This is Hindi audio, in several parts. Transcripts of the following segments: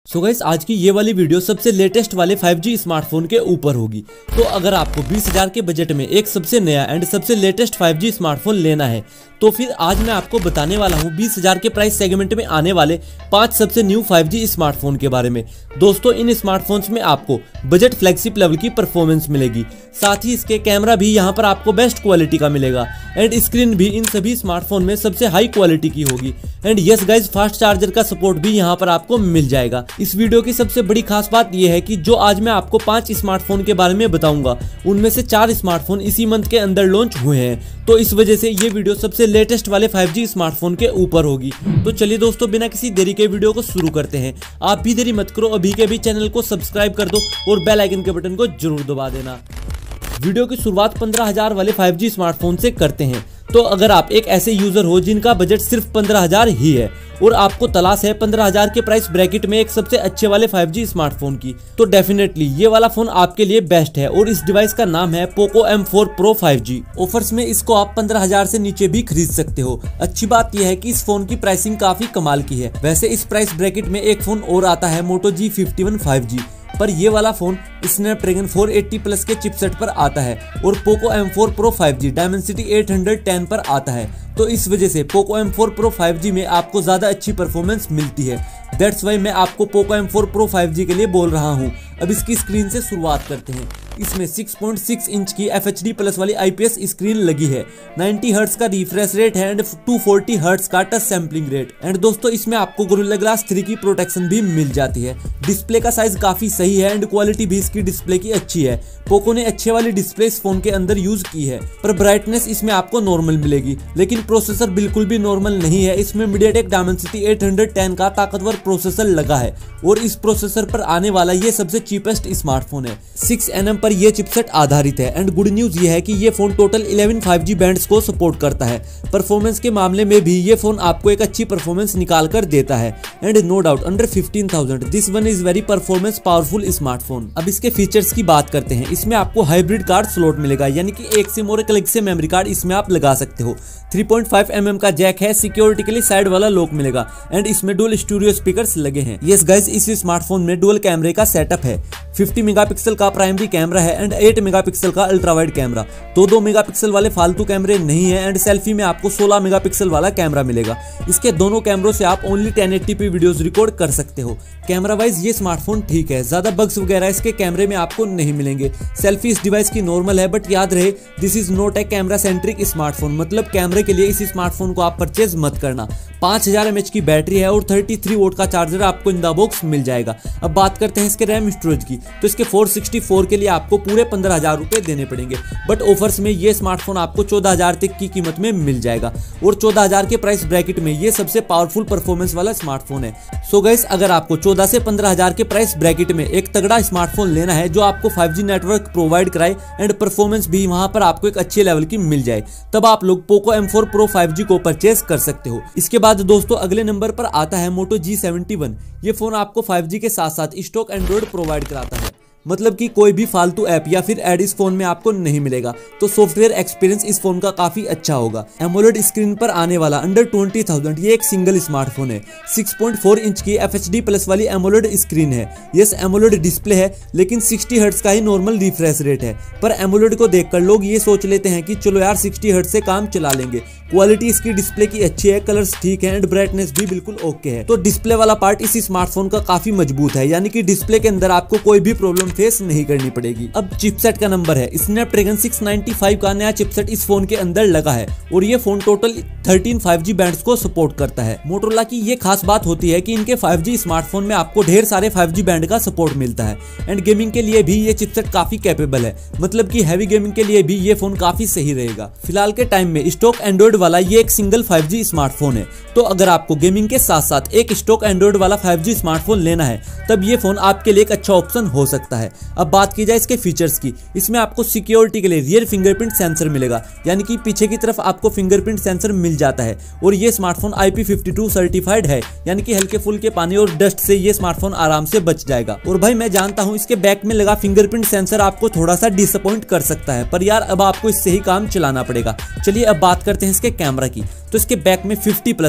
सो गाइस, आज की ये वाली वीडियो सबसे लेटेस्ट वाले 5G स्मार्टफोन के ऊपर होगी। तो अगर आपको 20,000 के बजट में एक सबसे नया एंड सबसे लेटेस्ट 5G स्मार्टफोन लेना है तो फिर आज मैं आपको बताने वाला हूँ 20,000 के प्राइस सेगमेंट में आने वाले 5 सबसे न्यू 5G स्मार्टफोन के बारे में। दोस्तों, इन स्मार्टफोन्स में आपको बजट फ्लैगशिप लेवल की परफॉर्मेंस मिलेगी, साथ ही इसके कैमरा भी यहाँ पर आपको बेस्ट क्वालिटी का मिलेगा एंड स्क्रीन भी इन सभी स्मार्टफोन में सबसे हाई क्वालिटी की होगी and yes guys, fast charger का सपोर्ट भी यहाँ पर आपको मिल जाएगा। इस वीडियो की सबसे बड़ी खास बात यह है कि जो आज मैं आपको 5 स्मार्टफोन के बारे में बताऊंगा उनमें से 4 स्मार्टफोन इसी मंथ के अंदर लॉन्च हुए हैं, तो इस वजह से ये वीडियो सबसे लेटेस्ट वाले 5G स्मार्टफोन के ऊपर होगी। तो चलिए दोस्तों, बिना किसी देरी के वीडियो को शुरू करते हैं। आप भी देरी मत करो, अभी के अभी चैनल को सब्सक्राइब कर दो और बेल आइकन के बटन को जरूर दबा देना। वीडियो की शुरुआत 15,000 वाले 5G स्मार्टफोन से करते हैं। तो अगर आप एक ऐसे यूजर हो जिनका बजट सिर्फ 15,000 ही है और आपको तलाश है 15,000 के प्राइस ब्रैकेट में एक सबसे अच्छे वाले 5G स्मार्टफोन की, तो डेफिनेटली ये वाला फोन आपके लिए बेस्ट है और इस डिवाइस का नाम है Poco M4 Pro 5G। Offers में इसको आप 15,000 से नीचे भी खरीद सकते हो। अच्छी बात यह है कि इस फोन की प्राइसिंग काफी कमाल की है। वैसे इस प्राइस ब्रैकेट में एक फोन और आता है Moto G51 5G, पर ये वाला फोन स्नैपड्रैगन 480 प्लस के चिपसेट पर आता है और Poco M4 Pro 5G Dimensity 810 पर आता है, तो इस वजह से पोको M4 Pro 5G में आपको ज्यादा अच्छी परफॉर्मेंस मिलती है। दैट्स वाई मैं आपको पोको M4 Pro 5G के लिए बोल रहा हूँ। अब इसकी स्क्रीन से शुरुआत करते हैं। इसमें 6.6 इंच की FHD प्लस वाली IPS स्क्रीन लगी है, 90 हर्ट्ज का रिफ्रेश रेट है एंड 240 हर्ट्ज का टच सैम्पलिंग रेट एंड दोस्तों इसमें आपको गोरिल्ला ग्लास 3 की प्रोटेक्शन भी मिल जाती है। डिस्प्ले का साइज काफी सही है एंड क्वालिटी भी इसकी डिस्प्ले की अच्छी है। पोको ने अच्छे वाली डिस्प्ले इस फोन के अंदर यूज की है, पर ब्राइटनेस इसमें आपको नॉर्मल मिलेगी, लेकिन प्रोसेसर बिल्कुल भी नॉर्मल नहीं है। इसमें MediaTek Dimensity 810 का ताकतवर प्रोसेसर लगा है और इस प्रोसेसर पर आने वाला ये सबसे चीपेस्ट स्मार्टफोन है। 6nm पर ये चिपसेट आधारित है एंड गुड न्यूज ये है कि ये फोन टोटल 11 5G बैंड्स को सपोर्ट करता है। परफॉर्मेंस के मामले में भी ये फोन आपको एक अच्छी परफॉर्मेंस निकाल कर देता है and no doubt under 15,000 this one is very performance powerful smartphone. अब इसके फीचर्स की बात करते हैं। इसमें आपको हाइब्रिड कार्ड स्लॉट मिलेगा, यानी कि एक सिम और एक अलग से मेमोरी कार्ड इसमें आप लगा सकते हो। 3.5mm का जैक है, सिक्योरिटी के लिए साइड वाला लॉक मिलेगा एंड इसमें डुअल स्टूडियो स्पीकर्स लगे हैं। यस गाइस, इस स्मार्टफोन में डुअल कैमरे का सेटअप है। 50 मेगापिक्सल का प्राइमरी कैमरा है एंड 8 मेगापिक्सल का अल्ट्रा वाइड कैमरा। 2 मेगापिक्सल वाले फालतू कैमरे नहीं है एंड सेल्फी में आपको 16 मेगापिक्सल वाला कैमरा मिलेगा। इसके दोनों कैमरों से आप ओनली 1080p वीडियोस रिकॉर्ड कर सकते हो। कैमरा वाइज ये स्मार्टफोन ठीक है, ज्यादा बग्स वगैरह इसके कैमरे में आपको नहीं मिलेंगे। सेल्फी इस डिवाइस की नॉर्मल है, बट याद रहे this is not a camera centric smartphone, मतलब कैमरे के लिए इस स्मार्टफोन को आप परचेज मत करना। 5000 mAh की बैटरी है और 33 वोट का चार्जर आपको इन द बॉक्स मिल जाएगा। अब बात करते हैं इसके रैम स्टोरेज की, तो इसके 464 के लिए आपको पूरे 15,000 रुपए देने पड़ेंगे, बट ऑफर्स में ये स्मार्टफोन आपको 14,000 तक की कीमत में मिल जाएगा और 14,000 के प्राइस ब्रैकेट में ये सबसे पावरफुल परफॉर्मेंस वाला स्मार्टफोन है। सो गाइस, अगर आपको 14 से 15,000 के प्राइस ब्रैकेट में एक तगड़ा स्मार्टफोन लेना है जो आपको 5G नेटवर्क प्रोवाइड कराए एंड परफॉर्मेंस भी वहां पर आपको एक अच्छे लेवल की मिल जाए, तब आप लोग पोको M4 Pro 5G को परचेज कर सकते हो। इसके बाद दोस्तों अगले नंबर पर आता है Moto G71। ये फोन आपको 5G के साथ साथ स्टॉक एंड्रॉइड प्रोवाइड कराता है, मतलब कि कोई भी फालतू ऐप या फिर ऐड इस फोन में आपको नहीं मिलेगा, तो सॉफ्टवेयर एक्सपीरियंस इस फोन का काफी अच्छा होगा। एमोलेड स्क्रीन पर आने वाला अंडर 20,000 ये एक सिंगल स्मार्टफोन है। 6.4 इंच की FHD प्लस वाली एमोलेड स्क्रीन है। यस, एमोलेड डिस्प्ले है, लेकिन 60 हर्ट्ज का ही नॉर्मल रिफ्रेश रेट है, पर एमोलेड को देखकर लोग ये सोच लेते हैं कि चलो यार 60 हर्ट्ज से काम चला लेंगे। क्वालिटी इसकी डिस्प्ले की अच्छी है, कलर्स ठीक है एंड ब्राइटनेस भी बिल्कुल ओके है। तो डिस्प्ले वाला पार्ट इसी स्मार्टफोन का काफी मजबूत है, यानी कि डिस्प्ले के अंदर आपको कोई भी प्रॉब्लम फेस नहीं करनी पड़ेगी। अब चिपसेट का नंबर है, स्नैपड्रैगन 695 का नया चिपसेट इस फोन के अंदर लगा है और ये फोन टोटल 13 5G बैंड्स को सपोर्ट करता है। मोटोरोला की ये खास बात होती है कि इनके 5G स्मार्टफोन में आपको ढेर सारे 5G बैंड का सपोर्ट मिलता है एंड गेमिंग के लिए भी ये चिपसेट काफी कैपेबल है, मतलब कि हैवी गेमिंग के लिए भी ये फोन काफी सही रहेगा। फिलहाल के टाइम में स्टॉक एंड्रॉइड वाला ये एक सिंगल 5G स्मार्टफोन है, तो अगर आपको गेमिंग के साथ साथ एक स्टॉक एंड्रॉइड वाला 5G स्मार्टफोन लेना है तब ये फोन आपके लिए एक अच्छा ऑप्शन हो सकता है। है। अब बात की जाए इसके फीचर्स की, इसमें आपको सिक्योरिटी के लिए रियर फिंगरप्रिंट सेंसर मिलेगा, यानी कि पीछे की तरफ आपको फिंगरप्रिंट सेंसर मिल जाता है। और ये स्मार्टफोन IP52 सर्टिफाइड है, यानी कि हल्के फुल्के पानी और डस्ट से ये स्मार्टफोन आराम से बच जाएगा। और भाई मैं जानता हूँ इसके बैक में लगा फिंगरप्रिंट सेंसर आपको थोड़ा सा डिसअपॉइंट कर सकता है, पर यार अब आपको इससे ही काम चलाना पड़ेगा। चलिए अब बात करते हैं इसके कैमरा की। तो इसके बैक में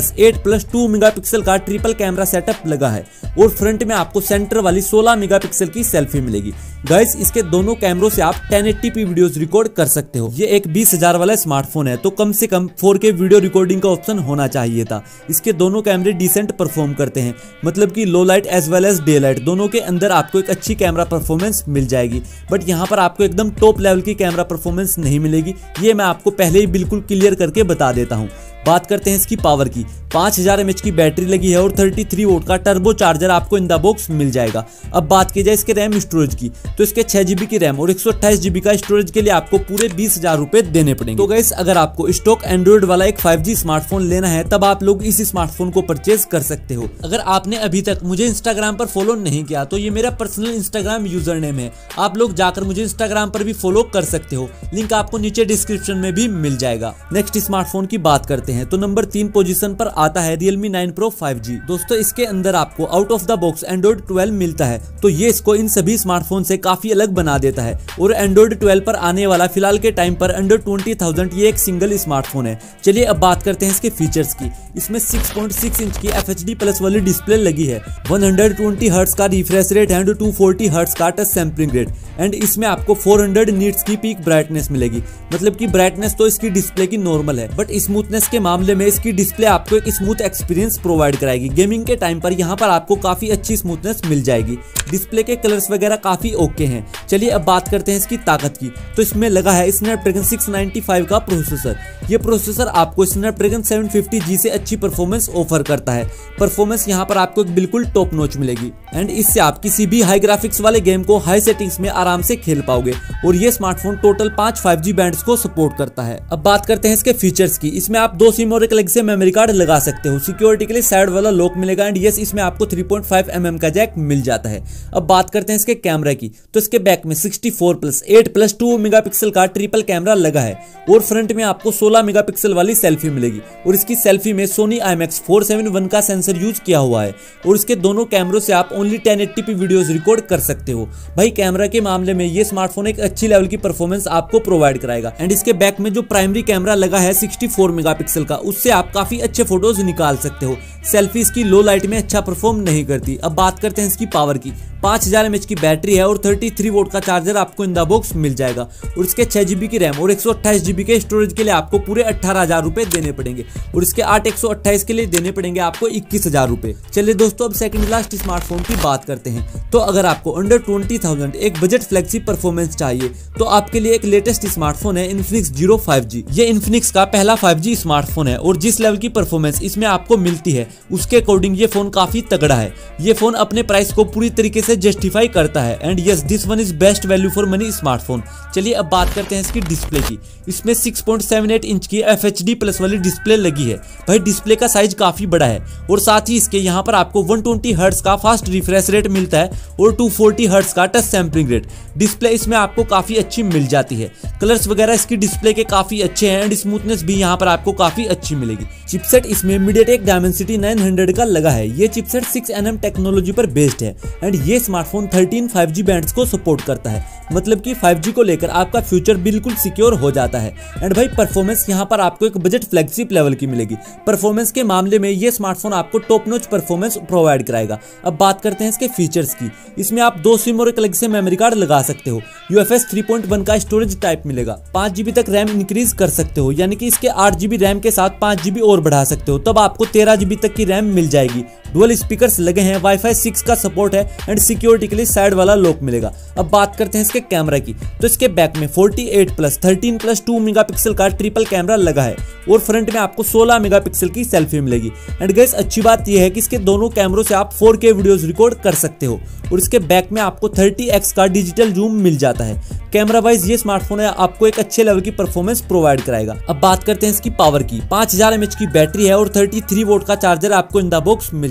50+8+2 मेगापिक्सल का ट्रिपल कैमरा सेटअप लगा है और फ्रंट में आपको सेंटर वाली 16 मेगापिक्सल की सेल्फी मिलेगी। गाइस इसके दोनों कैमरों से आप 1080p वीडियोस रिकॉर्ड कर सकते हो। ये एक 20,000 वाला स्मार्टफोन है, तो कम से कम 4K वीडियो रिकॉर्डिंग का ऑप्शन होना चाहिए था। इसके दोनों कैमरे डिसेंट परफॉर्म करते हैं, मतलब कि low light as well as daylight दोनों के अंदर आपको एक अच्छी कैमरा परफॉर्मेंस मिल जाएगी। बट यहाँ पर आपको एकदम टॉप लेवल की कैमरा परफॉर्मेंस नहीं मिलेगी, ये मैं आपको पहले ही बिल्कुल क्लियर करके बता देता हूँ। बात करते हैं इसकी पावर की। 5000 mAh की बैटरी लगी है और 33 वोल्ट का टर्बो चार्जर आपको इन द बॉक्स मिल जाएगा। अब बात की जाए इसके रैम स्टोरेज की, तो इसके 6GB की रैम और 128 GB का स्टोरेज के लिए आपको पूरे 20,000 रुपए देने पड़ेंगे। तो गाइस अगर आपको स्टॉक एंड्रॉइड वाला एक 5G स्मार्टफोन लेना है, तब आप लोग इस स्मार्टफोन को परचेज कर सकते हो। अगर आपने अभी तक मुझे इंस्टाग्राम पर फॉलो नहीं किया, तो ये मेरा पर्सनल इंस्टाग्राम यूजर नेम है, आप लोग जाकर मुझे इंस्टाग्राम पर भी फॉलो कर सकते हो, लिंक आपको नीचे डिस्क्रिप्शन में भी मिल जाएगा। नेक्स्ट स्मार्टफोन की बात करते हैं, तो नंबर 3 पोजीशन पर आता है Realme 9 Pro 5G। दोस्तों इसके अंदर आपको out of the box Android 12 मिलता है, तो ये इसको इन सभी स्मार्टफोन से काफी अलग बना देता है। और Android 12 पर आने वाला फिलहाल के टाइम पर अंडर 20,000 ये एक सिंगल स्मार्टफोन है। चलिए अब बात करते हैं इसके फीचर्स की। इसमें 6.6 इंच की FHD+ वाली डिस्प्ले लगी है, 120 हर्ट्ज का रिफ्रेश रेट एंड 240 हर्ट्ज का टच सैंपलिंग रेट, एंड इसमें आपको 400 नीट्स की पीक ब्राइटनेस मिलेगी। मतलब कि ब्राइटनेस तो इसकी डिस्प्ले की नॉर्मल है, बट स्मूथनेस के मामले में इसकी डिस्प्ले आपको एक स्मूथ एक्सपीरियंस प्रोवाइड कराएगी। गेमिंग के टाइम पर यहाँ पर आपको काफी अच्छी स्मूथनेस मिल जाएगी। डिस्प्ले के कलर्स वगैरह काफी ओके हैं। चलिए अब बात करते हैं इसकी ताकत की। तो इसमें लगा है स्नैपड्रैगन 695 का प्रोसेसर। ये प्रोसेसर आपको स्नैपड्रैगन 750G से अच्छी परफॉर्मेंस ऑफर करता है। परफॉर्मेंस यहाँ पर आपको एक बिल्कुल टॉप नॉच मिलेगी, एंड इससे आप किसी भी हाई ग्राफिक्स वाले गेम को हाई सेटिंग्स में आराम से खेल पाओगे। और ये स्मार्टफोन टोटल 5 5G बैंड्स को सपोर्ट करता है। अब बात करते हैं इसके फीचर्स की। इसमें आप 2 सिम और एक अलग से मेमोरी कार्ड लगा सकते हो। सिक्योरिटी के लिए साइड वाला लॉक मिलेगा, एंड यस इसमें आपको 3.5 mm का जैक मिल जाता है। अब बात करते हैं इसके कैमरा की। तो इसके बैक में 64+8+2 मेगापिक्सल का ट्रिपल कैमरा लगा है और फ्रंट में आपको 16 मेगापिक्सल वाली सेल्फी मिलेगी। और इसकी सेल्फी में Sony IMX471 का सेंसर यूज किया हुआ है। और इसके दोनों कैमरों से आप ओनली 1080p वीडियोस रिकॉर्ड कर सकते हो। भाई कैमरा के मामले में ये स्मार्टफोन एक अच्छी लेवल की परफॉर्मेंस आपको प्रोवाइड कराएगा। एंड इसके बैक में जो प्राइमरी कैमरा लगा है 64 मेगापिक्सल का, उससे आप काफी अच्छे फोटोज निकाल सकते हो। सेल्फी इसकी लो लाइट में अच्छा परफॉर्म नहीं करती। अब बात करते हैं इसकी पावर की। 5000 mAh की बैटरी है और 33 वोल्ट का चार्जर आपको इन द बॉक्स मिल जाएगा। और इसके 6GB की रैम और 128 GB के स्टोरेज के लिए आपको पूरे 18,000 रुपए देने पड़ेंगे। और इसके 8 128 के लिए देने पड़ेंगे आपको 21,000 रुपए। चलिए दोस्तों अब सेकंड लास्ट स्मार्टफोन की बात करते हैं। तो अगर आपको अंडर 20,000 एक बजट फ्लैगशिप परफॉर्मेंस चाहिए, तो आपके लिए एक लेटेस्ट स्मार्टफोन है Infinix Zero 5G। ये Infinix का पहला 5G स्मार्टफोन है और जिस लेवल की परफॉर्मेंस इसमें आपको मिलती है उसके अकॉर्डिंग ये फोन काफी तगड़ा है। ये फोन अपने प्राइस को पूरी तरीके से जस्टिफाई करता है, and yes this one is best value for money smartphone. चलिए अब बात करते हैं इसकी डिस्प्ले की। इसमें 6.78 इंच की FHD+ वाली डिस्प्ले लगी है। भाई डिस्प्ले का साइज काफी बड़ा है और साथ ही इसके यहाँ पर आपको 120 हर्ट्ज का फास्ट रिफ्रेश रेट मिलता है और 240 हर्ट्ज का टच सैंपलिंग रेट। डिस्प्ले इसमें आपको काफी अच्छी मिल जाती है। कलर्स वगैरह इसकी डिस्प्ले के काफी अच्छे हैं, एंड स्मूथनेस भी यहाँ पर आपको काफी अच्छी मिलेगी। चिपसेट इसमें MediaTek Dimensity 900 का लगा है। ये चिपसेट 6nm टेक्नोलॉजी पर बेस्ड है, एंड ये स्मार्टफोन 13 5G बैंड्स को सपोर्ट करता है। मतलब कि 5G को लेकर आपका फ्यूचर बिल्कुल सिक्योर हो जाता है। एंड भाई परफॉर्मेंस यहाँ पर आपको एक बजट फ्लैगशिप लेवल की मिलेगी। परफॉर्मेंस के मामले में ये स्मार्टफोन आपको टॉप नॉच परफॉर्मेंस प्रोवाइड कराएगा। अब बात करते हैं इसके फीचर्स की। इसमें आप 2 सिम और एक अलग से मेमोरी कार्ड लगा सकते हो। UFS 3.1 का स्टोरेज टाइप मिलेगा। 5GB तक रैम इंक्रीज कर सकते हो, यानी कि इसके 8GB रैम के साथ 5GB और बढ़ा सकते हो, तब आपको 13GB तक की रैम मिल जाएगी। डुअल स्पीकर्स लगे हैं, Wi-Fi 6 का सपोर्ट है, एंड सिक्योरिटी के लिए साइड वाला लॉक मिलेगा। अब बात करते हैं इसके कैमरा की। तो इसके बैक में 48+13+2 मेगापिक्सल का ट्रिपल कैमरा लगा है और फ्रंट में आपको 16 मेगापिक्सल की सेल्फी मिलेगी। एंड गाइस अच्छी बात यह है कि इसके दोनों कैमरों से आप 4K वीडियोस रिकॉर्ड कर सकते हो। और इसके बैक में आपको 30x का डिजिटल जूम मिल जाता है। कैमरा वाइज ये स्मार्टफोन है आपको एक अच्छे लेवल की परफॉर्मेंस प्रोवाइड कराएगा। अब बात करते हैं इसकी पावर की। 5000 mAh की बैटरी है और 33 वोल्ट का चार्जर आपको इन द बॉक्स मिल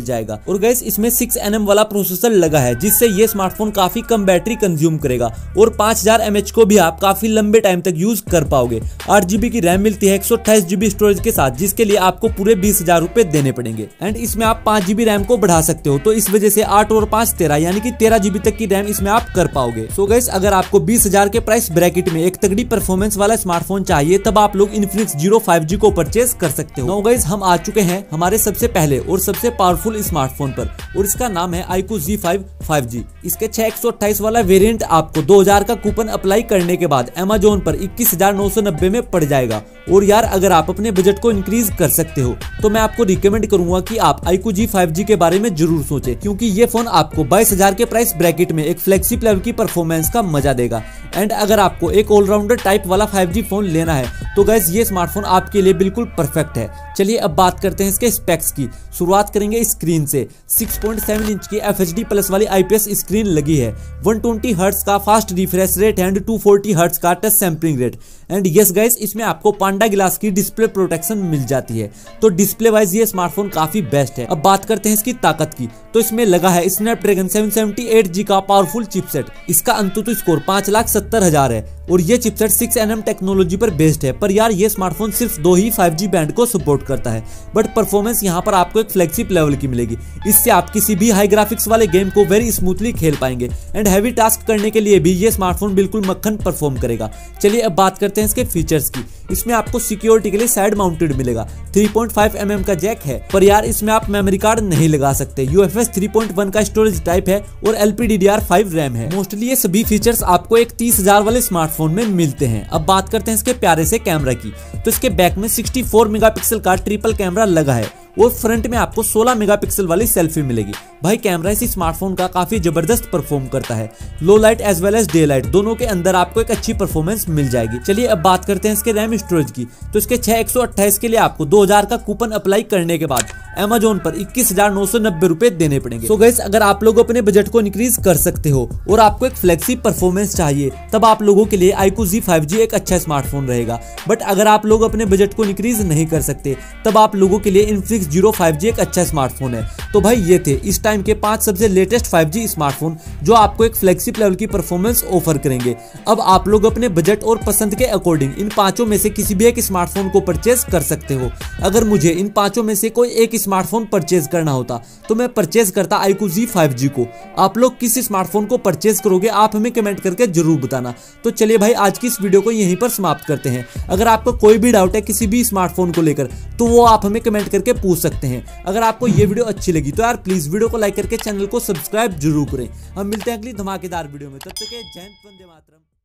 जाएगा। और गाइस इसमें 6nm वाला प्रोसेसर लगा है, जिससे ये स्मार्टफोन काफी कम बैटरी कंज्यूम करेगा और 5000 mAh को भी आप काफी लंबे टाइम तक यूज कर पाओगे। 8GB की रैम मिलती है 128GB स्टोरेज के साथ, जिसके लिए आपको पूरे 20,000 रुपए देने पड़ेंगे। एंड इसमें आप 5GB रैम को बढ़ा सकते हो, तो इस वजह से 8 और 5 13 यानी कि 13GB तक की रैम इसमें आप कर पाओगे। सो गाइस अगर आपको 20,000 के प्राइस ब्रैकेट में एक तगड़ी परफॉर्मेंस वाला स्मार्टफोन चाहिए, तब आप लोग इन्फिनिक्स Zero 5G को परचेज कर सकते हो। नाउ गाइस हम आ चुके हैं हमारे सबसे पहले और सबसे पावरफुल स्मार्टफोन पर, और इसका नाम है iQOO Z5 5G। इसके 6128 वाला वेरिएंट आपको 2000 का कूपन अप्लाई करने के बाद Amazon पर 21,990 में पड़ जाएगा। और यार अगर आप अपने बजट को इंक्रीज कर सकते हो, तो मैं आपको रिकमेंड करूंगा कि आप iQOO Z5G के बारे में जरूर सोचें, क्योंकि ये फोन आपको 22,000 के प्राइस ब्रैकेट में एक फ्लेक्सिबल लेवल की परफॉर्मेंस का मजा देगा। एंड अगर आपको एक ऑलराउंडर टाइप वाला 5G फोन लेना है, तो गाइस ये स्मार्टफोन आपके लिए बिल्कुल परफेक्ट है। चलिए अब बात करते हैं इसके स्पेक्स की। शुरुआत करेंगे स्क्रीन से। 6.7 इंच की FHD प्लस वाली IPS स्क्रीन लगी है, 120 हर्ट्ज का fast refresh rate and 240 hertz का touch sampling rate. And yes guys इसमें आपको पांडा ग्लास की डिस्प्ले प्रोटेक्शन मिल जाती है, तो डिस्प्ले वाइज ये स्मार्टफोन काफी बेस्ट है। अब बात करते हैं इसकी ताकत की, तो इसमें लगा है स्नैपड्रैगन 778G का पावरफुल चिपसेट। इसका अंतुतु स्कोर 5,70,000 है और ये चिपसेट 6nm टेक्नोलॉजी पर बेस्ड है। पर यार ये स्मार्टफोन सिर्फ 2 ही 5G बैंड को सपोर्ट करता है, बट परफॉर्मेंस यहाँ पर आपको एक फ्लेक्सिबल लेवल की मिलेगी। इससे आप किसी भी हाई ग्राफिक्स वाले गेम को वेरी स्मूथली खेल पाएंगे। एंड हैवी टास्क करने के लिए भी ये स्मार्टफोन बिल्कुल मक्खन परफॉर्म करेगा। चलिए अब बात करते हैं इसके फीचर्स की। इसमें आपको सिक्योरिटी के लिए साइड माउंटेड मिलेगा, 3.5mm का जैक है, पर यार इसमें आप मेमोरी कार्ड नहीं लगा सकते। UFS 3.1 का स्टोरेज टाइप है और LPDDR5 रैम है। मोस्टली ये सभी फीचर्स आपको एक 30,000 वाले स्मार्टफोन में मिलते हैं। अब बात करते हैं इसके प्यारे से कैमरा की, तो इसके बैक में 64 मेगापिक्सल का ट्रिपल कैमरा लगा है और फ्रंट में आपको 16 मेगापिक्सल वाली सेल्फी मिलेगी। भाई कैमरा इस स्मार्टफोन का काफी जबरदस्त परफॉर्म करता है, low light as well as daylight दोनों के अंदर आपको एक अच्छी परफॉर्मेंस मिल जाएगी। चलिए अब बात करते हैं इसके रैम स्टोरेज की, तो इसके 6128 के लिए आपको 2000 का कूपन अप्लाई करने के बाद Amazon पर 21,990 रुपए देने पड़ेंगे। सो गाइस अगर आप लोग अपने बजट को इंक्रीज कर सकते हो और आपको एक फ्लेक्सिबल परफॉर्मेंस चाहिए, तब आप लोगों के लिए iQOO Z5G एक अच्छा स्मार्टफोन रहेगा। बट अगर आप लोग अपने बजट को इंक्रीज नहीं कर सकते, तब आप लोगों के लिए इन्फिनिक्स Zero 5G एक अच्छा स्मार्टफोन है। तो भाई ये थे इस टाइम के 5 सबसे लेटेस्ट 5G स्मार्टफोन जो आपको एक फ्लेक्सिबल लेवल की परफॉर्मेंस ऑफर करेंगे। अब आप लोग अपने बजट और पसंद के अकॉर्डिंग इन पांचों में से किसी भी एक स्मार्टफोन को परचेज कर सकते हो। अगर मुझे इन पांचों में से कोई एक स्मार्टफोन परचेज करना होता, तो मैं परचेज करता iQOO Z5G को। आप लोग किस स्मार्टफोन को परचेज करोगे, आप हमें कमेंट करके जरूर बताना। तो चलिए भाई आज की इस वीडियो को यहीं पर समाप्त करते हैं। अगर आपको कोई भी डाउट है किसी भी स्मार्टफोन को लेकर, तो वो आप हमें कमेंट करके पूछ सकते हैं। अगर आपको ये वीडियो अच्छी लगी तो यार प्लीज वीडियो को लाइक करके चैनल को सब्सक्राइब जरूर करें। हम मिलते हैं अगली धमाकेदार वीडियो में, तब तक जय हिंद, वंदे मातरम।